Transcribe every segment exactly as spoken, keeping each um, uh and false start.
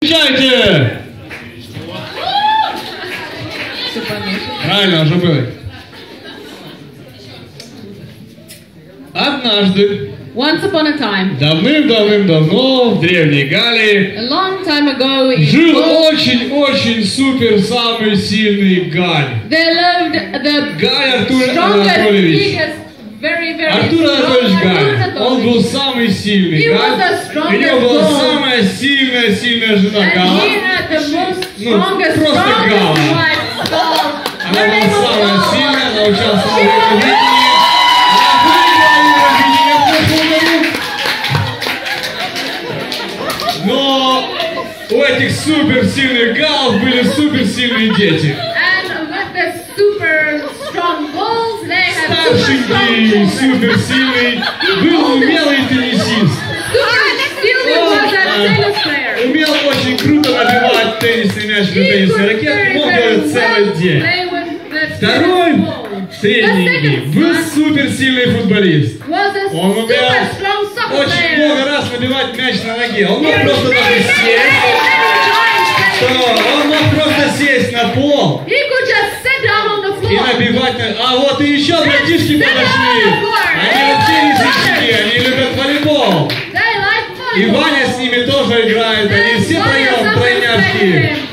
Встречайте! Правильно, уже было. Однажды, once upon a time, давным-давным-давно в Древней Галлии a long time ago, in жил Gaul, очень-очень супер самый сильный Галь. there lived the Галь Артур strongest, Анатольевич. biggest, very, very Артур strong Анатольевич Artur Галь. Он был Anatolievich. самый сильный He was Галь. the strongest У него была Gaul. самая сильная-сильная жена And Гала. he had the most Ну, strongest, просто strongest Гала. wife, Gaul. Она Her была name was самая Gaul. сильная, она участвовала в She was Евровидении. Но у этих суперсильных галов были суперсильные дети. And with the super strong Gauls, they had super strong Старшенький, children. суперсильный, был умелый теннисист. Super Silly was a tennis player. Умел очень круто набивать теннисный мяч на He теннисной could ракетке, very, мог very делать целый well день. play with the Второй, tennis ball. средненький, был суперсильный футболист. Was a Он super умел strong soccer очень player. много раз набивать мяч на ноге. Он мог He просто was даже very, сесть. very, very Что? Он мог просто сесть на пол He could just sit down on the и floor. набивать на... А вот и еще братишки Sit подошли. down on the floor. Они вообще не сычки, они любят волейбол. They like И volleyball. Ваня с ними тоже играет. Они And все Vanya троем sometimes тройняшки. plays with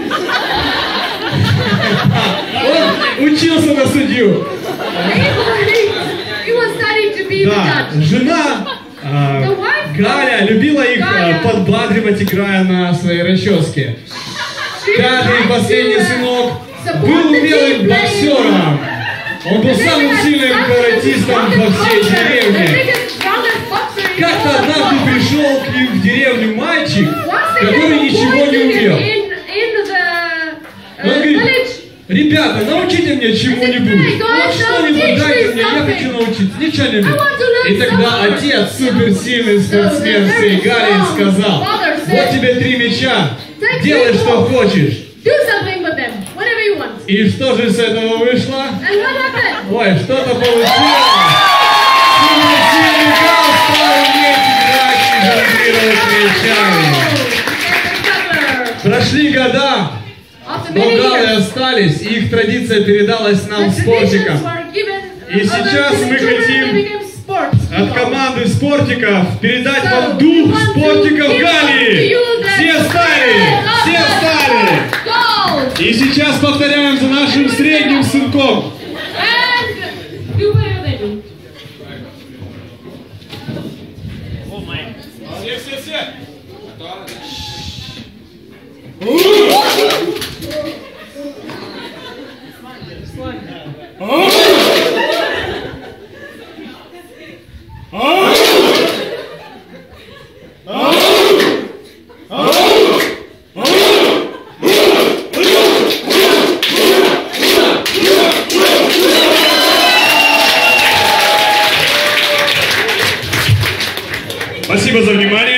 Он учился на судью. him. He, he was studying to be the Да, judge. жена а, The wife Галя любила их а, Галя. подбадривать, играя на своей расческе. She Пятый и liked последний to, uh, сынок support был the умелым team боксером. Он был They самым had сильным some каратистом of the во всей strongest boxer, the деревне. biggest, strongest boxer in Как-то all of однажды Gaul. пришел к ним в деревню мальчик, Once they который had ничего boys не in, умел. in, in the uh, Он говорит: village. ребята, научите мне чему-нибудь. Hey, Ну guys, что-нибудь teach дайте me мне, я something. хочу научиться. Ничего не I умею. want to learn И тогда something. отец, суперсильный So the спортсмен very всей Галлии, strong сказал: father вот said, тебе три мяча, Take делай three что balls. хочешь. Do something with them, whatever you want. И что же с этого вышло? And what happened? Ой, что-то получилось. Суперсильный Гал стал уметь играть и жонглировать мячами. Oh, Прошли года, after но many галы years, остались, и их традиция передалась нам, the спортикам. traditions were given И others сейчас to the мы children, хотим they became sports от people. команды спортиков передать So, вам we дух want to спортиков give Галлии. to you that Все встали! spirit of Все the встали! Gauls. И сейчас повторяем за нашим средним сынком. And do whatever they do. Все, все, все! Спасибо за внимание.